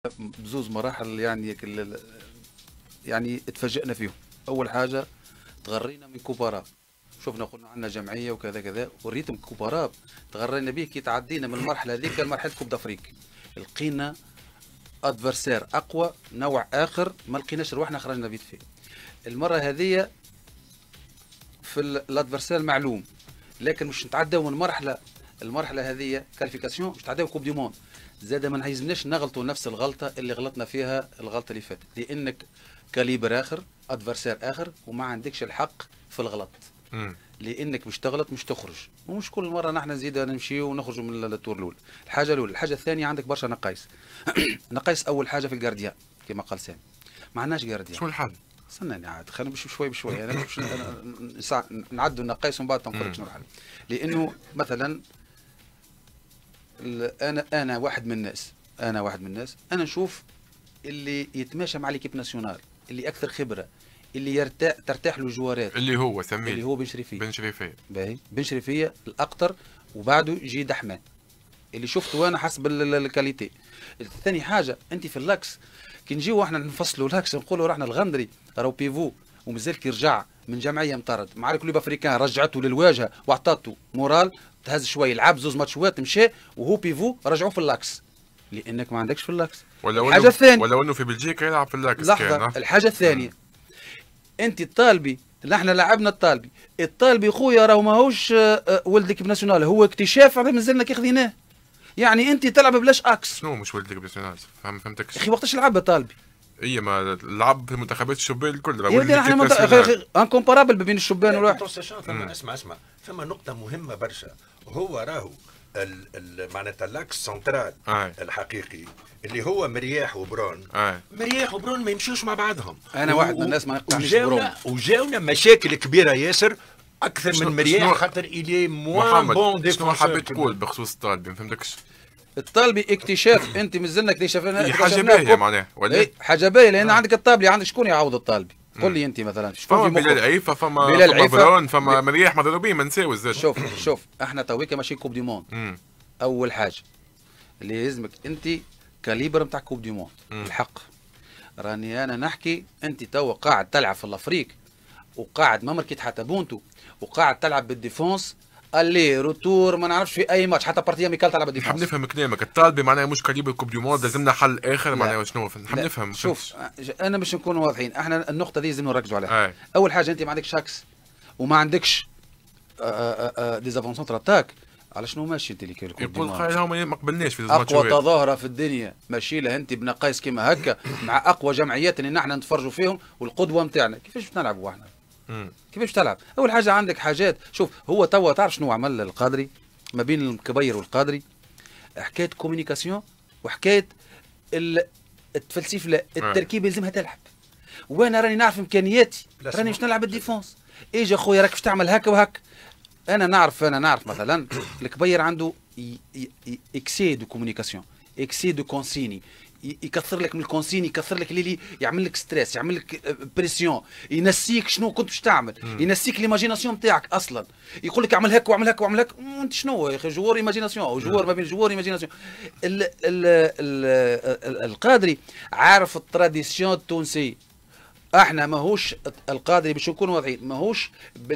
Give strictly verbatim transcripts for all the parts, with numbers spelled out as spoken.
بزوز مراحل يعني يعني تفاجئنا فيهم. اول حاجه تغرينا من كوبارا، شفنا قلنا عندنا جمعيه وكذا كذا، وريتم كوبارا تغرينا به كي تعدينا من المرحله هذيك لمرحله كوب دافريك، لقينا ادفرسير اقوى نوع اخر ما لقيناش رواحنا خرجنا بيت فيه. المره هذه في الادفرسير معلوم، لكن مش نتعداو من مرحله المرحله هذه كاليفيكاسيون، مش نتعداو كوب دي موند. زاد ما نعيزناش نغلطوا نفس الغلطه اللي غلطنا فيها الغلطه اللي فاتت، لانك كاليبر اخر، ادفرسير اخر، وما عندكش الحق في الغلط. م. لانك مش تغلط مش تخرج، ومش كل مره نحن نزيد نمشي ونخرج من التور الاولى. الحاجه الاولى. الحاجه الثانيه عندك برشا نقايص. نقايص اول حاجه في الجارديان كما قال سامي، ما عندناش جارديان. شو الحل؟ استناني عاد خلينا نمشي بشوي بشوي، انا مش نعدوا النقايص ومن بعد تنقول لك شنو الحل. لانه مثلا انا انا واحد من الناس انا واحد من الناس انا نشوف اللي يتماشى مع ليكيب ناسيونال، اللي اكثر خبره، اللي يرتاح ترتاح له جوارات، اللي هو سميه اللي هو بن شريفيه. بن شريفيه باهي بن شريفيه الاكثر، وبعده يجي دحمان اللي شفته انا حسب الكاليتي. ثاني حاجه انت في اللاكس كي نجيو احنا نفصلوا اللاكس نقولوا رحنا الغندري راهو بيفو ومازال كي رجع من جمعيه مطرد مع الكلوب افريكان، رجعته للواجهه واعطته مورال، تهز شوي لعب زوز ماتشوات مشى وهو بيفو رجعوه في اللاكس، لانك ما عندكش في اللاكس. ولا الحاجه الثانيه ولا انه في بلجيكا يلعب في اللاكس. لحظه، الحاجه الثانيه انت الطالبي اللي احنا لعبنا الطالبي الطالبي خويا راهو ماهوش ولد ليكيب ناسيونال، هو اكتشاف مازلنا كي خذيناه. يعني انت تلعب بلاش اكس. شنو مش ولد ليكيب ناسيونال؟ فهم فهمتكش اخي وقتاش لعب طالبي؟ اي ما لعب في منتخبات الشبان الكل راه ولد احنا منت... انكومبارابل بين الشبان والواحد. ثم اسمع اسمع ثم نقطه مهمه برشا، هو راهو معناتها اللاكس سنترال الحقيقي اللي هو مرياح وبرون. آه. مرياح وبرون ما يمشيوش مع بعضهم. انا واحد من الناس ما نقتنعش برون، وجاونا مشاكل كبيره ياسر اكثر من مرياح خاطر الي موان بون ديفونسور. شنو حبيت تقول بخصوص الطالبي؟ ما فهمتكش. الطالبي اكتشاف انت مازلنا اكتشفنا حاجه باهيه معناها ولا اي حاجه باهيه، لان آه. عندك الطالبي عندك شكون يعوض الطالبي؟ قول لي انت مثلا شكون في بلال عيفه، فما فما برون، فما مرياح مضروبين ما نساو الزاد. شوف شوف احنا تويكا ماشي كوب دي موند. اول حاجه اللي يلزمك انت كاليبر نتاع كوب دي موند الحق. راني انا نحكي انت توا قاعد تلعب في الافريق وقاعد ما مركيت حتى بونتو وقاعد تلعب بالديفونس اللي روتور ما نعرفش في اي ماتش حتى بارتيه ميكال تلعب بالديفونس. نحب نفهم كلامك، الطالبي معناها مش كاليبر كوب دي موند، لازمنا حل اخر معناها شنو؟ نحب نفهم. شوف انا باش نكونوا واضحين، احنا النقطه دي لازم نركزوا عليها. آه. اول حاجه انت ما عندكش شاكس وما عندكش ديزافونسونتر اتاك، على شنو ماشي انت اللي كيف يقول خير هما ما قبلناش في اقوى تظاهره في الدنيا ماشي له انت بنقايس كيما هكا مع اقوى جمعيات اللي نحن نتفرجوا فيهم والقدوه نتاعنا، كيفاش نلعبوا احنا؟ كيفاش تلعب؟ اول حاجه عندك حاجات، شوف هو توا تعرف شنو عمل القادري ما بين الكبير والقادري؟ حكايه كوميونيكاسيون وحكايه التفلسيف. لا التركيب يلزمها تلعب، وانا راني نعرف امكانياتي، راني مش نلعب الديفونس. ايجي اخويا راك باش تعمل هكا وهكا. انا نعرف انا نعرف مثلا الكبير عنده اكسي دو كومونيكاسيون، اكسي دو كونسيني، يكثر لك من الكونسيني، يكثر لك اللي يعمل لك ستريس، يعمل لك بريسيون، ينسيك شنو كنت باش تعمل، ينسيك ليماجيناسيون نتاعك اصلا، يقول لك اعمل هكا واعمل هكا واعمل هكا. انت شنو يا اخي جوار ايماجيناسيون او جوار ما بين جوار ايماجيناسيون. القادري عارف التراديسيون التونسي. احنا ماهوش القادري باش نكونوا واضحين ماهوش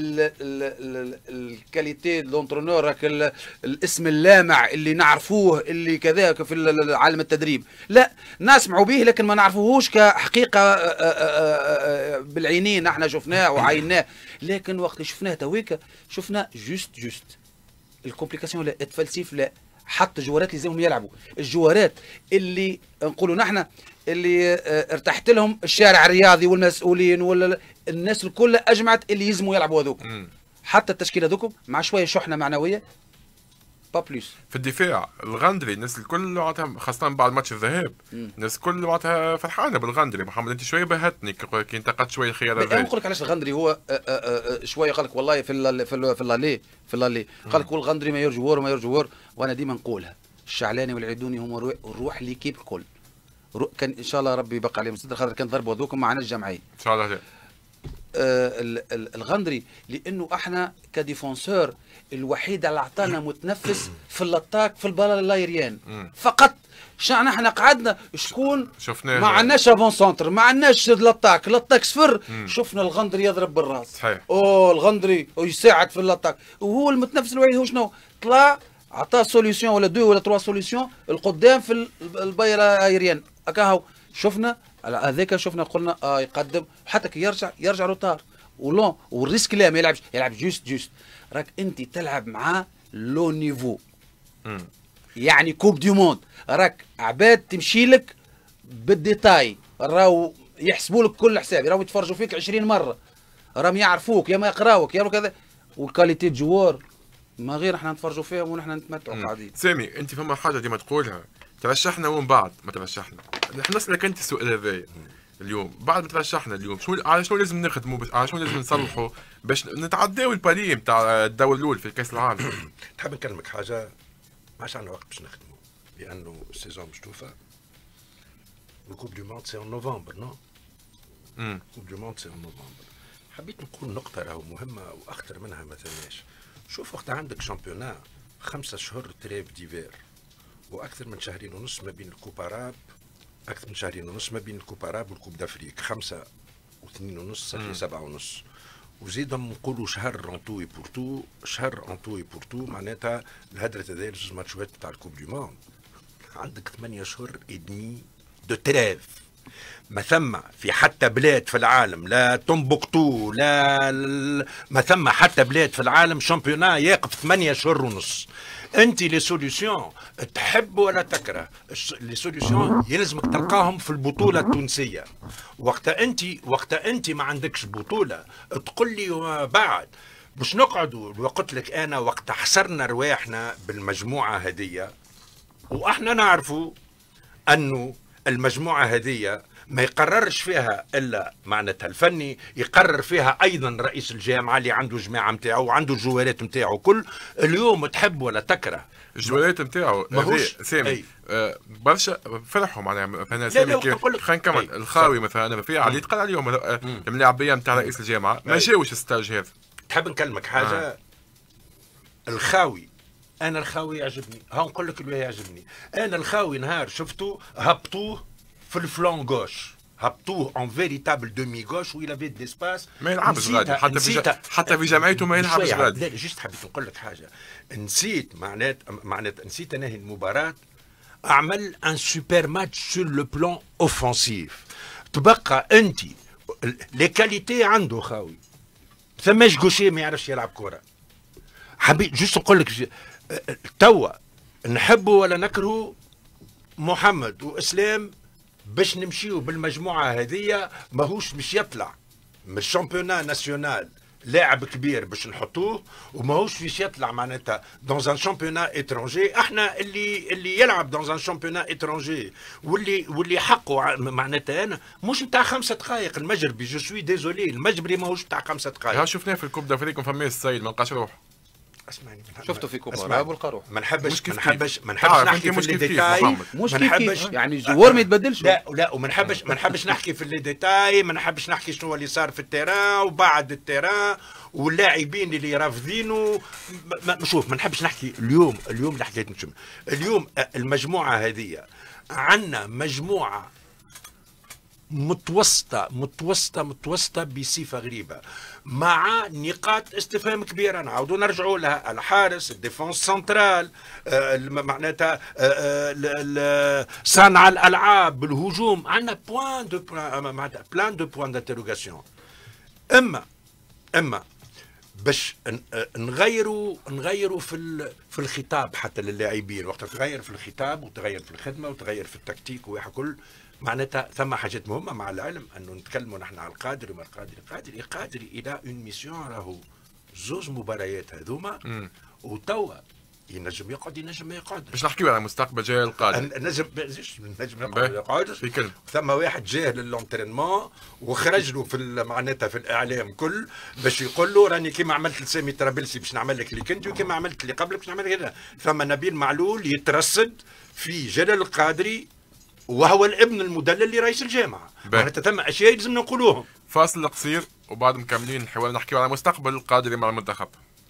بالكاليتي لونترونور راك الاسم اللامع اللي نعرفوه اللي كذاك في عالم التدريب، لا نسمعوا به لكن ما نعرفوهوش كحقيقه بالعينين. احنا شفناه وعيناه، لكن وقت اللي شفناه تويكا شفنا جوست جوست الكومبليكاسيون لا، التفلسيف لا، حط جوارات اللي لازمهم يلعبوا، الجوارات اللي نقولوا نحن اللي ارتحت لهم الشارع الرياضي والمسؤولين ولا الناس الكل اجمعت اللي يلزموا يلعبوا هذوك. حتى التشكيله هذوكم مع شويه شحنه معنويه با بليس. في الدفاع الغندري الناس الكل وقتها خاصه بعد ماتش الذهاب الناس الكل وقتها فرحانه بالغندري. محمد انت شويه بهتني كي انتقدت شويه الخيار هذا. نقول لك علاش الغندري هو شويه قال لك والله في ال في ال في اللالي في اللالي قال لك والغندري ما يرجور وما يرجور، وانا ديما نقولها الشعلاني والعيدوني هما روح ليكيب الكل. كان ان شاء الله ربي يبقى عليهم صدر خاطر كان ضربوا هذوكم معنا الجمعيه ان شاء الله. آه الغندري لانه احنا كديفونسور الوحيد اللي اعطانا متنفس في اللطاك في البالا لايريان فقط. شان احنا قعدنا شكون شفناه ما عندناش افون سونتر، ما عندناش لطاك، لطاك صفر. مم. شفنا الغندري يضرب بالراس. صحيح. اوه الغندري ويساعد في اللطاك، وهو المتنفس الوحيد هو شنو؟ طلع عطاه سوليسيون ولا دو ولا تروا سوليسيون القدام في البايرة ايريان. هكا شفنا هذاك، شفنا قلنا اه يقدم حتى كي يرجع يرجع روتار ولون والريسك لا ما يلعبش، يلعب جوست جوست. راك انت تلعب معاه لو نيفو. مم. يعني كوب دي موند، راك عباد تمشي لك بالديتاي، راهو يحسبوا لك كل حساب، راهو يتفرجوا فيك عشرين مره، راهم يعرفوك يا ما يقراوك يا كذا. والكاليتي جوار ما غير احنا نتفرجوا فيهم ونحن نتمتعوا قاعدين. سامي انت فما حاجه ديما تقولها، ترشحنا ومن بعد ما ترشحنا. نحن نسالك انت السؤال هذايا اليوم، بعد ما ترشحنا اليوم شنو على شنو لازم نخدموا، على شنو لازم نصلحوا باش نتعداو البالي نتاع الدور الاول في كاس العالم؟ تحب نكلمك حاجه ماش عندنا وقت باش نخدموا، لانه السيزون مش توفى. الكوب دو موند سي ان نوفمبر نو؟ امم الكوب دو موند سي ان نوفمبر. حبيت نقول نقطه راهو مهمه واخطر منها ما ثانيش. شوف وقت عندك شامبيونا خمسة شهور تريف ديفير واكثر من شهرين ونص ما بين الكوب اراب، اكثر من شهرين ونص ما بين الكوب اراب والكوب دافريك، خمسة واثنين ونص صافي سبعة ونص. وزيدهم نقولوا شهر رونتو اي بورتو، شهر رونتو اي بورتو معناتها الهدرة هذيا جوج ماتشات تاع الكوب دو موند. عندك ثمانية شهور ادمي دو تريف. ما ثم في حتى بلاد في العالم، لا تومبوكتو لا ما ثم حتى بلاد في العالم شامبيونا يقف ثمانية شهور ونص. انت لي سوليسيون تحب ولا تكره، لي سوليسيون يلزمك تلقاهم في البطوله التونسيه. وقت انت وقت انت ما عندكش بطوله تقول لي بعد باش نقعدوا. وقلت لك انا وقت حصرنا رواحنا بالمجموعه هذه، واحنا نعرفوا انه المجموعه هذه ما يقررش فيها الا معناتها الفني، يقرر فيها ايضا رئيس الجامعه اللي عنده جماعه نتاعو وعنده الجوارات نتاعو كل. اليوم تحب ولا تكره الجوارات نتاعو ماهوش سامي. آه برشا فرحوا معناها فانا سامي كيف خلينا نكمل. الخاوي مثلا في علي تقال عليهم الملاعبيه نتاع رئيس الجامعه ما جاوش الستاج هذا. تحب نكلمك حاجه؟ آه. الخاوي انا الخاوي يعجبني، ها نقول لك اللي يعجبني. انا الخاوي نهار شفته هبطوه في الفلون غوش، هبطوه اون فيريتابل دومي غوش ويلا فيت ديسباس. ما يلعبش غادي حتى في حتى في جامعته ما يلعبش غادي. لا جست حبيت نقول لك حاجه، نسيت معنات معنات نسيت انهي المباراه. اعمل ان سوبر ماتش سور لو بلان اوفونسيف. تبقى انت لي كاليتي عنده خاوي، ثماش غوشي ما يعرفش يلعب كره. حبيت جست نقول لك توا نحبه ولا نكرهه محمد واسلام باش نمشيو بالمجموعه هذه ماهوش باش يطلع من الشامبيونا ناسيونال لاعب كبير باش نحطوه، وماهوش باش يطلع معناتها دون ان شامبيونا اترونجي. احنا اللي اللي يلعب دون ان شامبيونا اترونجي واللي واللي حقه معناتها انا مش نتاع خمسه دقائق. المجربي جو سوي ديزولي المجبري ماهوش نتاع خمسه دقائق. ها شفناه في الكوب دافريك فما السيد ما لقاش روح. اسمعني شفته في كوبا ولقى روح. ما نحبش ما نحبش ما نحبش نحكي في لي ديتاي، مش كيف يعني الجوار ما يتبدلش. لا لا وما نحبش ما نحبش نحكي في لي ديتاي، ما نحبش نحكي شنو اللي صار في التيران وبعد التيران واللاعبين اللي رافضينه. شوف ما نحبش نحكي اليوم. اليوم اللي حكيت نشم اليوم المجموعه هذه عندنا مجموعه متوسطه متوسطه متوسطه بصفه غريبه، مع نقاط استفهام كبيره. نعاودوا نرجعوا لها. الحارس، الديفونس سنترال، آه معناتها آه صانع الالعاب، الهجوم، عندنا بوان دو معناتها بلان دو بوان دانتيروغاسيون. اما اما باش نغيروا نغيروا في في الخطاب حتى للاعبين. وقت تغير في الخطاب وتغير في الخدمه وتغير في التكتيك وكل معناتها ثم حاجات مهمه. مع العلم انه نتكلموا نحن على القادري وما القادري قادري قادري الى اون ميسيون راهو زوج مباريات هذوما وتوا ينجم يقعد ينجم ما يقعدش. باش نحكيو على مستقبل جاي القادم. نجم نجم يقعد ما يقعدش. ثم واحد جاه للونترينمون وخرج له في معناتها في الاعلام كل باش يقول له راني كيما عملت لسامي طرابلسي باش نعمل لك اللي كنت وكيما عملت اللي قبلك باش نعمل لك هذا. ثم نبيل معلول يترصد في جلال القادري وهو الابن المدلل لرئيس الجامعه. معناتها ثم اشياء لازم نقولوهم. فاصل قصير وبعد مكملين الحوار نحكيو على مستقبل القادري مع المنتخب.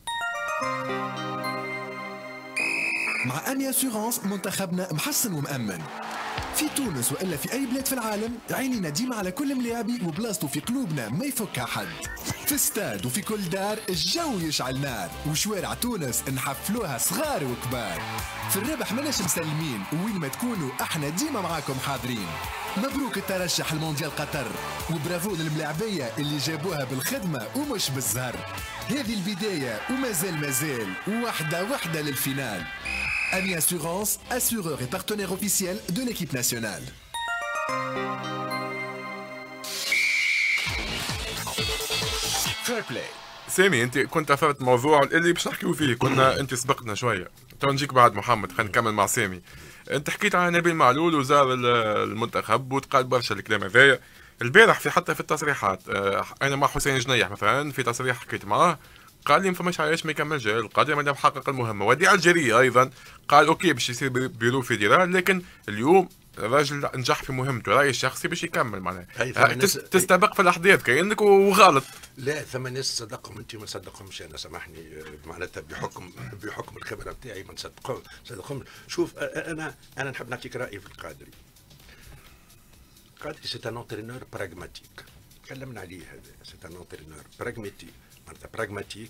مع أني أسيغونس منتخبنا محسن ومأمن في تونس وإلا في أي بلاد في العالم. عينينا ديما على كل ملاعبي وبلاصتو في قلوبنا ما يفكها حد. في استاد وفي كل دار الجو يشعل نار، وشوارع تونس نحفلوها صغار وكبار. في الربح ماناش مسلمين، وين ما تكونوا احنا ديما معاكم حاضرين. مبروك الترشح لمونديال قطر، وبرافو للملاعبية اللي جابوها بالخدمة ومش بالزهر. هذه البداية ومازال مازال وحدة وحدة للفينال. Ami Assurance, assureur et partenaire officiel de l'équipe nationale. Fair play. سامي انت كنت اثرت موضوع اللي باش نحكيو فيه، كنا انت سبقتنا شويه، تو نجيك بعد محمد. خلينا نكمل مع سامي. انت حكيت على نبيل معلول وزار المنتخب وتقال برشا الكلام هذايا. البارح في حتى في التصريحات انا مع حسين جنيح مثلا في تصريح حكيت معاه، قال لي ما فماش علاش ما يكملش القادم مادام حقق المهمه. ودي الجزائريه ايضا قال اوكي باش يصير بيرو فيدرال، لكن اليوم الراجل نجح في مهمته، رايي الشخصي باش يكمل معناها. تستبق في الاحداث كانك وغلط. لا ثم ناس صدقهم انت ما تصدقهمش انا، سامحني معناتها بحكم بحكم الخبره بتاعي ما نصدقهم صدقهم. شوف انا انا نحب نعطيك رايي في القادري. القادري سي ان انترينور براغماتيك، تكلمنا عليه هذا. سي ان انترينور براغماتيك، معناتها براغماتيك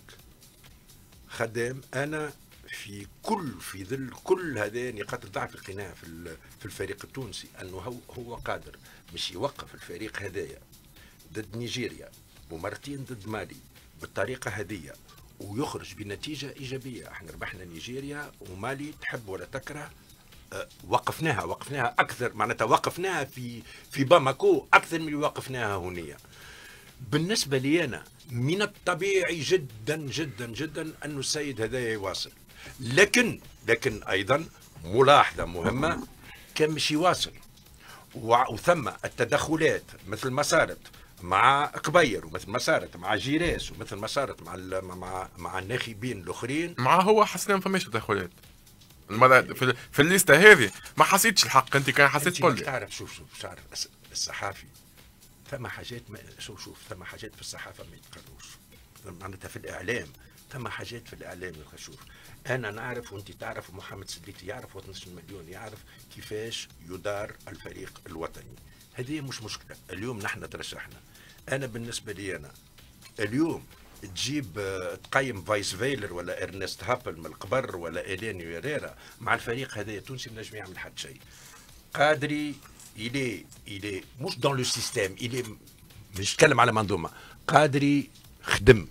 خدام. انا في كل في ظل كل هذا نقاط الضعف لقيناها في في الفريق التونسي، انه هو هو قادر مش يوقف الفريق هذايا ضد نيجيريا ومرتين ضد مالي بالطريقه هذيا ويخرج بنتيجه ايجابيه. احنا ربحنا نيجيريا ومالي تحب ولا تكره، أه وقفناها وقفناها اكثر، معناتها وقفناها في في باماكو اكثر من اللي وقفناها هنايا. بالنسبه لي انا من الطبيعي جدا جدا جدا انه السيد هذايا يواصل، لكن لكن ايضا ملاحظه مهمه، كان مش يواصل وثم التدخلات مثل ما صارت مع قبير ومثل ما صارت مع جيراس ومثل ما صارت مع مع مع الناخبين الاخرين. مع هو حسنا ما فماش تدخلات المرة في, في الليسته هذه ما حسيتش الحق. انت كان حسيت قول لي. تعرف شوف شوف تعرف الصحافي ثم حاجات ما شوف شوف ثم حاجات في الصحافه ما يتقالوش، معناتها في الاعلام ثم حاجات في الاعلام. شوف انا نعرف وانت تعرف ومحمد سديتي يعرف ونص المليون يعرف كيفاش يدار الفريق الوطني. هذه مش مشكله. اليوم نحن ترشحنا. انا بالنسبه لي انا اليوم تجيب تقيم فايس فيلر ولا ارنست هابل من القبر ولا الينيو يريرا مع الفريق هذا التونسي ما نجم يعمل حتى شيء. قادري إلي إلي مش دون لو سيستيم، إلي مش نتكلم على منظومه. قادري خدم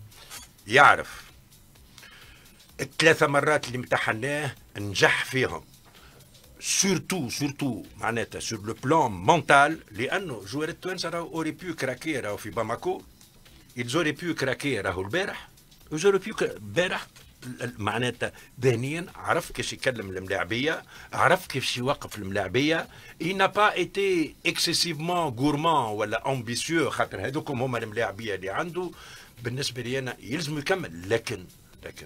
يعرف الثلاثه مرات اللي امتحناه نجح فيهم، سورتو سورتو معناتها سور لو بلان مونتال، لانه جوار التوانسه راهو اوري بيو كراكي راهو في باماكو، يزوري بيو كراكي راهو البارح، يزوري بيو البارح معناتها ذهنيا عرف كيفاش يكلم الملاعبيه، عرف كيفاش يوقف الملاعبيه. il n'a pas été excessivement gourmand ولا ambitieux، خاطر هذوكم هما الملاعبيه اللي عنده. بالنسبه لي انا يلزم يكمل، لكن لكن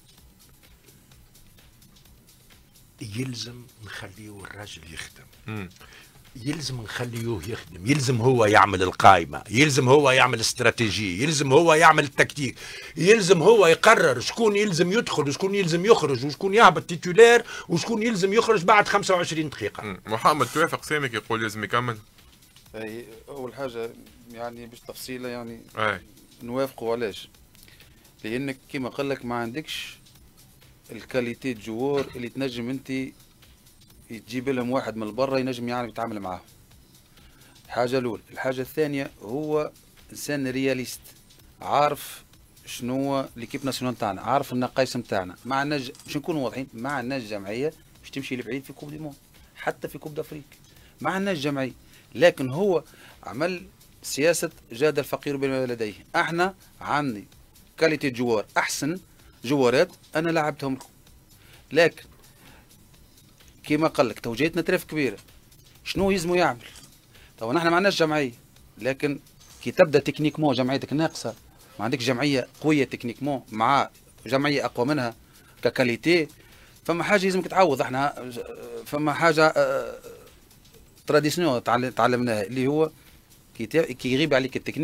يلزم نخليه الراجل يخدم. م. يلزم نخليه يخدم، يلزم هو يعمل القائمة، يلزم هو يعمل استراتيجية، يلزم هو يعمل التكتيك، يلزم هو يقرر شكون يلزم يدخل وشكون يلزم يخرج وشكون يهبط تيتولير وشكون يلزم يخرج بعد خمسة وعشرين دقيقة. م. محمد توافق سامي يقول لازم يكمل؟ أي أول حاجة يعني باش تفصيلة يعني أي. نوافقوا. علاش؟ لأنك كما قال لك ما عندكش الكاليتي جوار اللي تنجم انت تجيب لهم واحد من برا ينجم يعرف يتعامل معاهم. الحاجه الاولى. الحاجه الثانيه هو انسان رياليست، عارف شنو ليكيب ناسيونال تاعنا، عارف النقايص نتاعنا. ما عندناش باش نكونوا واضحين، ما عندناش جمعيه باش تمشي لبعيد في كوب دي مون، حتى في كوب دافريك ما عندناش جمعيه. لكن هو عمل سياسه جاد الفقير بما لديه. احنا عندي كاليتي جوار احسن جوارات انا لعبتهم لكم، لكن كيما قال لك توجيهتنا ترف كبيره. شنو يلزمو يعمل؟ طبعا احنا ما عندناش جمعيه، لكن كي تبدا تكنيكمون جمعيتك ناقصه، ما عندك جمعيه قويه تكنيكمون مع جمعيه اقوى منها ككاليتي، فما حاجه لازمك تعوض. احنا فما حاجه تراديسيونيل تعلمناها اللي هو كي كي يغيب عليك التكنيك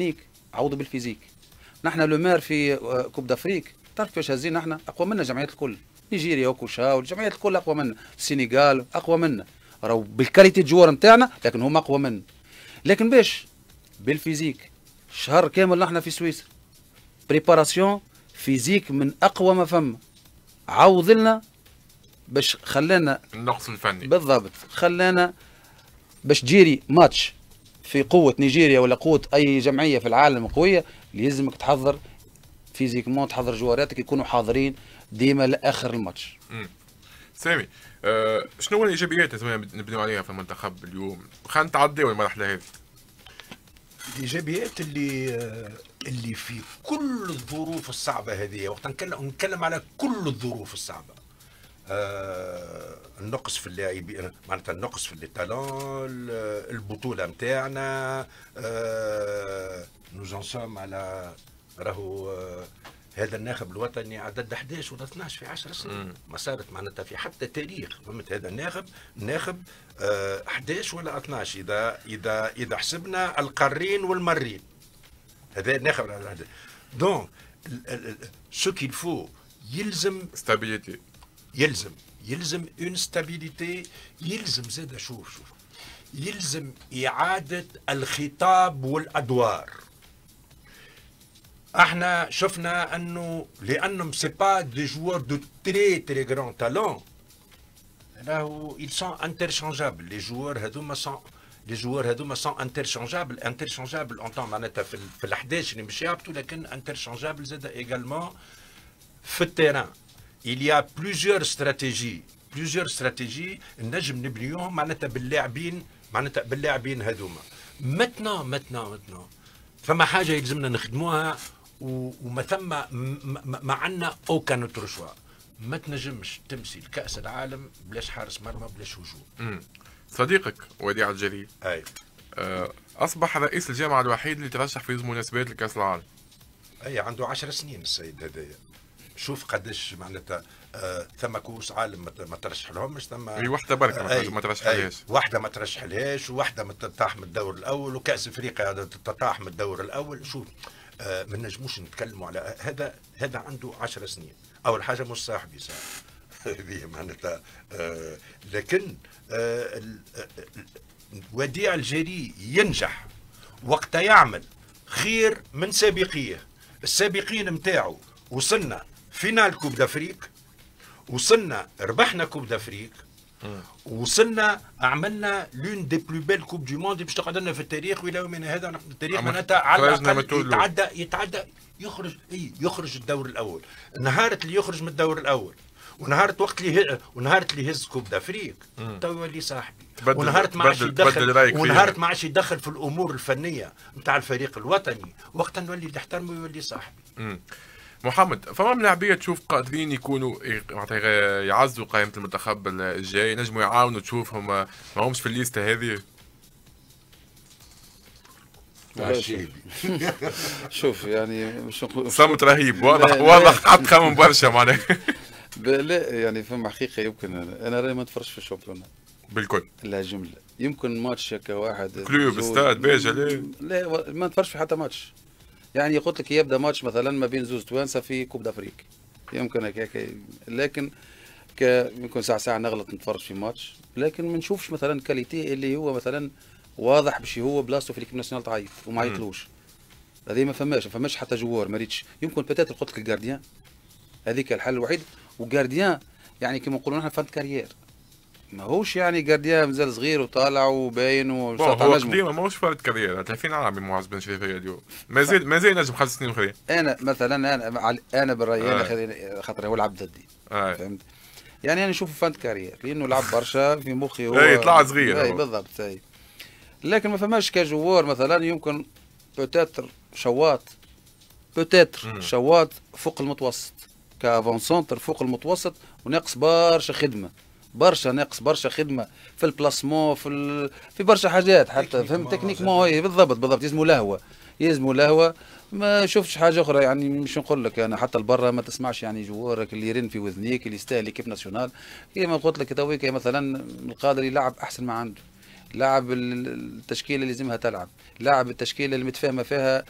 عوضوا بالفيزيك. نحن لو مار في كوب دافريك تعرف كيفاش هازين، نحن اقوى منا الجمعيات الكل، نيجيريا وكوشا والجمعيات الكل اقوى منا، السنغال اقوى منا، راهو بالكاليتي الجوار نتاعنا لكن هم اقوى منا. لكن باش بالفيزيك شهر كامل نحن في سويسرا بريباراسيون فيزيك من اقوى ما فما، عوض لنا باش خلانا النقص الفني بالضبط، خلانا باش تجيري ماتش في قوة نيجيريا ولا قوة أي جمعية في العالم قوية، لازمك تحضر فيزيكمون، تحضر جواراتك يكونوا حاضرين ديما لآخر الماتش. مم. سامي، آه شنو هو الإيجابيات اللي نبنيو عليها في المنتخب اليوم؟ خلينا نتعداو المرحلة هذه. الايجابيات اللي اللي في كل الظروف الصعبه هذه، وقت نتكلم نتكلم على كل الظروف الصعبه، آه النقص في اللاعبين، معناتها النقص في التالون، البطوله نتاعنا، آه نو سوم على راهو آه هذا الناخب الوطني عدد احد عشر ولا اثناش في عشر سنين، ما صارت معناتها في حتى تاريخ، فهمت؟ هذا الناخب ناخب آه احد عشر ولا اثناش اذا اذا اذا حسبنا القارين والمرين، هذا الناخب. دونك سو كيل فو يلزم ستابيليتي، يلزم يلزم اون ستابيليتي، يلزم زاد شوف شوف يلزم اعاده الخطاب والادوار. احنا شفنا انه لانهم سي با دي جوار دو تري تري غران تالون، راهو ils sont interchangeables les joueurs هذوما sont les joueurs هذوما sont interchangeables interchangeables en temps معناتها في في ال احد عشر اللي مش يهبطوا، لكن interchangeables زاد également في التيران. il y a plusieurs stratégies plusieurs stratégies نجم نبنيوهم معناتها باللاعبين معناتها باللاعبين هذوما. متنا متنا متنا فما حاجه يلزمنا نخدموها وما ثم ما عندنا اوكان اوتر شوا. ما تنجمش تمشي لكأس العالم بلاش حارس مرمى بلاش هجوم. صديقك وديع الجليل اي أه اصبح رئيس الجامعه الوحيد اللي ترشح في مناسبات لكأس العالم. اي عنده عشر سنين السيد هذايا. شوف قداش معناتها آه ثم كؤوس عالم ما ترشح لهمش، ثم اي وحده بركه آه ما ترشح لهاش، وحده ما ترشح لهاش، وحده ما تطاح من الدور الاول، وكأس افريقيا تطاح من الدور الاول. شوف آه ما نجموش نتكلموا على هذا، هذا عنده عشر سنين. اول حاجه مش صاحبي صاحب هذه معناتها آه لكن آه وديع الجري ينجح وقت يعمل خير من سابقيه. السابقين نتاعو وصلنا فينال كوب دافريك، وصلنا ربحنا كوب دافريك، وصلنا عملنا لون دي بلو بيل كوب دي موند باش تقعد لنا في التاريخ، والى يومنا هذا التاريخ معناتها على الاقل يتعدى يتعدى يخرج اي يخرج الدور الاول. نهارة اللي يخرج من الدور الاول، ونهارة وقت اللي ونهارة اللي يهز كوب دافريك تو يولي صاحبي، ونهارة ما عادش يدخل ونهارة ما عادش يدخل في الامور الفنيه نتاع الفريق الوطني، وقت نولي نحترمه يولي صاحبي. مم. محمد، فما من لاعبيه تشوف قادرين يكونوا معناتها يعزوا قائمه المنتخب الجاي، نجموا يعاونوا تشوفهم ما همش في الليسته هذه؟ شوف يعني مش نقول صمت رهيب، واضح واضح قعدت تخمم برشا معناها. لا يعني فما حقيقه يمكن انا راني ما نتفرجش في الشامبيون بالكل لا جمله، يمكن ماتش هكا واحد كلوب استاد باجا لا لا ما نتفرجش في حتى ماتش. يعني قلت لك يبدا ماتش مثلا ما بين زوز توانسه في كوب دافريك يمكن هكاك، لكن ك يمكن ساعه ساعه نغلط نتفرج في ماتش، لكن ما نشوفش مثلا كاليتي اللي هو مثلا واضح باش هو بلاصتو في ليكيب ناسيونال تعيط وما عيطلوش. هذه ما فماش ما فماش حتى جوار ما ريتش. يمكن بتاتر قلت لك الجارديان هذيك الحل الوحيد، وجارديان يعني كما نقولوا نحن فانت كارير، ماهوش يعني جارديان مازال صغير وطالع وباين وساط على نجمه. هو ماهوش فرد كارير، ثلاثين عام معز بن شريفيه اليوم مازال مازال نجم خمس سنين اخرين. انا مثلا انا انا بالراي انا خاطر هو لعب ضدي آه. فهمت يعني انا نشوفه فانت كارير لانه لعب برشا في مخي هو اي طلع صغير اي بالضبط اي، لكن ما فماش كجوار مثلا يمكن بوتاتر شواط بوتاتر شواط فوق المتوسط كافون سونتر فوق المتوسط، وناقص برشا خدمه برشا ناقص برشا خدمه في البلاسمون في ال... في برشا حاجات حتى فهمت تكنيكمون اي بالضبط بالضبط يلزموا لهوه يلزموا لهوه. ما شفتش حاجه اخرى يعني مش نقول لك انا حتى لبرا ما تسمعش يعني جوارك اللي يرن في وذنيك اللي يستاهل كيف ناسيونال كيما قلت لك تويك مثلا القادر يلعب احسن ما عنده، لاعب التشكيله اللي لازمها تلعب، لاعب التشكيله اللي متفاهمه فيها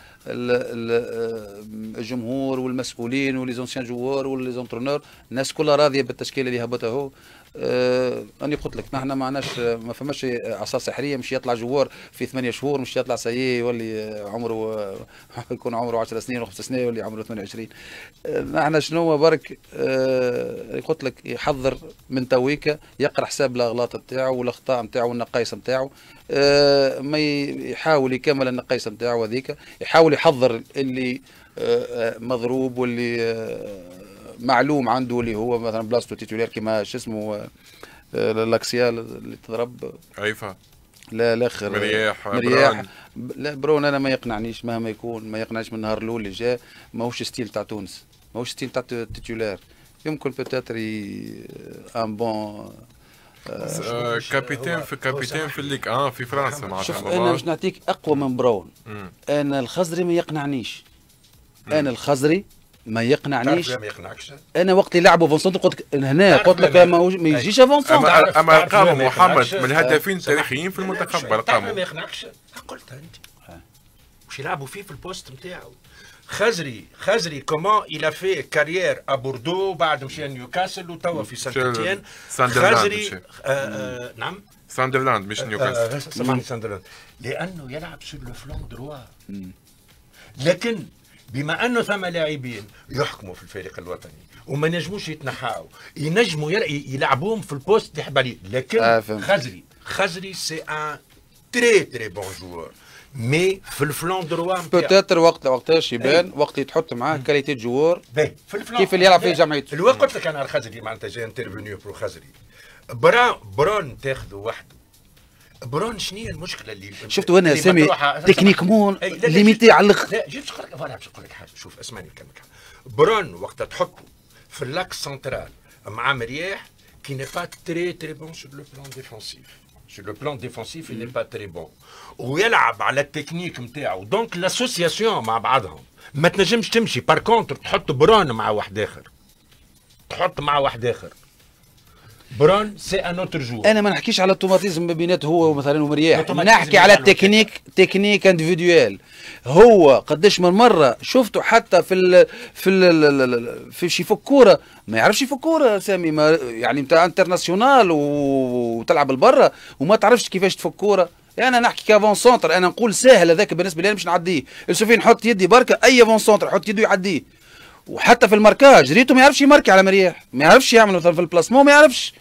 الجمهور والمسؤولين وليزونسيان جوار وليزونترونور، الناس كلها راضيه بالتشكيله اللي هبطها هو. آه أنا قلت لك نحن ما عندناش ما فماش عصا سحريه مش يطلع جوار في ثمانية شهور، مش يطلع سيء يولي عمره يكون عمره عشر سنين وخمس سنين يولي عمره ثمانية وعشرين. آه نحن شنو برك آه قلت لك يحضر من تويكا، يقرا حساب الاغلاط نتاعو والاخطاء نتاعو والنقايص نتاعو، آه ما يحاول يكمل النقايص نتاعو هذيك، يحاول يحضر اللي آه مضروب واللي آه معلوم عنده اللي هو مثلا بلاصتو تيتولير كيما شو اسمه لاكسيال اللي تضرب عيفا لا الاخر مرياح مرياح لا برون انا ما يقنعنيش مهما يكون ما يقنعنيش من النهار الاول اللي جاء، ماهوش ستيل تاع تونس، ماهوش ستيل تاع تيتولير. يمكن بوتيتر ان بون كابيتان في كابيتان في الليك اه في فرنسا معناتها. شوف انا باش نعطيك اقوى من براون. انا الخزري ما يقنعنيش، انا الخزري ما يقنعنيش. ما يقنعكش. انا وقت اللي لعبوا فون سونتر قلت لك هنا قلت لك ما يجيش فون سونتر. اما اما ارقام محمد من الهدافين التاريخيين في المنتخب ارقامه. ما يقنعكش قلتها انت. واش يلعبوا فيه في البوست نتاعو. خزري خزري كومون إلا في كارير ا بوردو بعد مشى نيوكاسل وتوا في سانتيتيان. خزري آه نعم ساندرلاند مش نيوكاسل. سامحني ساندرلاند لانه يلعب سور لو فلون دروا. لكن بما انه ثم لاعبين يحكموا في الفريق الوطني وما نجموش يتنحاوا ينجموا يلعبوهم في البوست اللي يحب عليه، لكن آه خزري خزري سي ان تري تري بون جوور مي في الفلون دروا بوتيتر وقت وقتاش يبان وقت تحط معاه كاليتي جوور كيف اللي يلعب في جمعيته. الوقت قلت لك انا الخزري معناتها جاي انترفينيو برو خزري برون برون تاخذه وحده. برون شنو هي المشكله اللي شفتوا انا سامي تكنيكمون ليميتي على الاخر. لا جيت نقول لك فوالا باش نقول لك حاجه. شوف اسمعني نكملك. برون وقت تحطه في اللاكس سنترال مع مرياح كي ني با تري تري بون سور لو بلان ديفونسيف. سور لو بلان ديفونسيف ني با تري بون ويلعب على التكنيك نتاعو. دونك لاسوسياسيون مع بعضهم ما تنجمش تمشي. بار كونتر تحط برون مع واحد اخر، تحط مع واحد اخر برون سي ان اوتر جو. انا ما نحكيش على التوماتيزم ما بينات هو مثلا ومرياح، نحكي على التكنيك تكنيك انديفيدوال. هو قداش من مره شفته حتى في ال في ال في شي فك كوره ما يعرفش يفك كوره سامي، ما يعني نتاع انترناسيونال وتلعب لبرا وما تعرفش كيفاش تفك كوره. يعني انا نحكي كافون سونتر انا نقول ساهل هذاك بالنسبه لي مش نعديه. السوفي نحط يدي بركه اي فون سونتر يحط يده يعديه. وحتى في الماركاج ريتو ما يعرفش يماركي على مرياح، ما يعرفش يعمل مثلا في البلاسمون ما يعرفش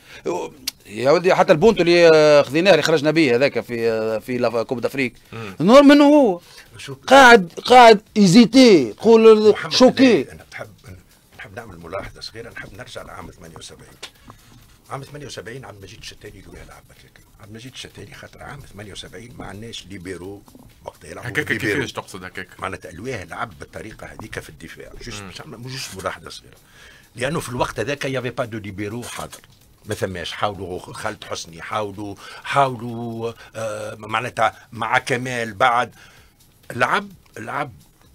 يا ولدي. حتى البونتو اللي خذيناه اللي خرجنا به هذاك في في كوب دافريك نور منه هو قاعد قاعد ايزيتي تقول شوكي. انا بحب نحب نعمل ملاحظه صغيره. نحب نرجع لعام ثمانية وسبعين. عام ثمانية وسبعين عبد المجيد الشتالي اللي يلعب هكاك. عبد المجيد الشتالي خاطر عام ثمانية وسبعين ما عندناش ليبيرو وقتها يلعبوا هكاك. كيفاش تقصد هكاك؟ معناتها الواه لعب بالطريقه هذيك في الدفاع. جوست مش جوست ملاحظه صغيره لانه في الوقت هذاك يافي با دو ليبيرو حاضر ما ثماش. حاولوا خالد حسني حاولوا حاولوا آه معناتها مع كمال بعد لعب لعب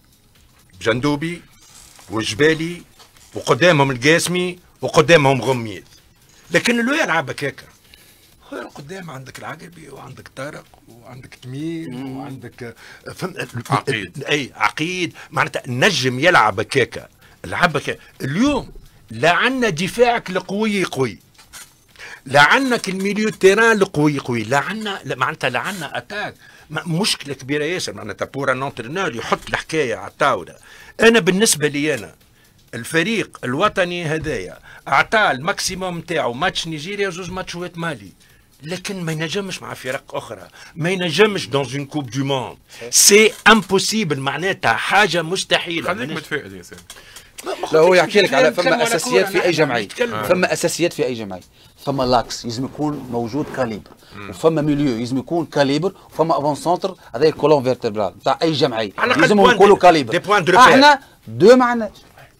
جندوبي وجبالي وقدامهم القاسمي وقدامهم غميد. لكن اللي يلعب هكاك قدام عندك العقبي وعندك طارق وعندك تميم وعندك عقيد. اي عقيد معناتها نجم يلعب هكاك. لعب هكاك اليوم لا عندنا دفاعك القوي قوي، لا عندك الميليو تيران القوي قوي، لا عندنا معناتها لا عندنا اتاك. مشكله كبيره ياسر معناتها بور ان انترنور يحط الحكايه على الطاوله. انا بالنسبه لي انا الفريق الوطني هذايا اعطاه الماكسيموم نتاعو ماتش نيجيريا زوج ماتشات مالي، لكن ما ينجمش مع فرق اخرى، ما ينجمش دون اون كوب دو موند. سي امبوسيبل معناتها حاجه مستحيله. خليك متفائل يا سامي. لا هو يحكي لك على فما اساسيات في اي جمعيه، فما اساسيات في اي جمعيه. فما لاكس لازم يكون موجود كاليبر، وفما ميليو لازم يكون كاليبر، وفما افون سونتر هذا كولون فيرتبرال نتاع اي جمعيه لازم يكونوا كاليبر. احنا دو ما عندناش،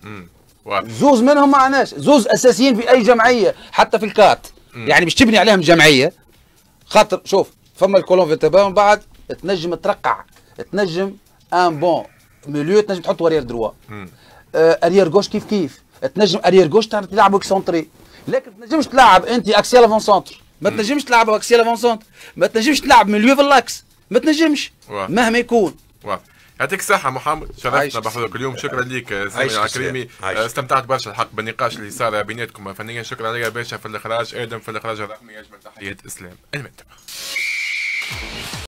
زوز منهم ما عندناش، زوز اساسيين في اي جمعيه حتى في الكات. يعني باش تبني عليهم جمعيه خاطر شوف فما الكولون فيرتبرال من بعد تنجم ترقع، تنجم ان بون ميليو تنجم تحط ورير دروا، اريير جوش كيف كيف تنجم اريير جوش تلعب اكسونتري، لكن ما تنجمش تلعب انت اكسيال افون سونتر ما تنجمش تلعب اكسيال افونسونت، ما تنجمش تلعب ميليو في اللاكس، ما تنجمش واضح. مهما يكون. واضح. يعطيك الصحة محمد، عايش شرفتنا بحضورك اليوم. شكرا لك سامي عايش العكريمي، عايش. استمتعت برشا الحق بالنقاش اللي صار بيناتكم فنيا. شكرا لك باشا في الاخراج، ادم في الاخراج الرقمي. اجمل تحيات اسلام المنتخب.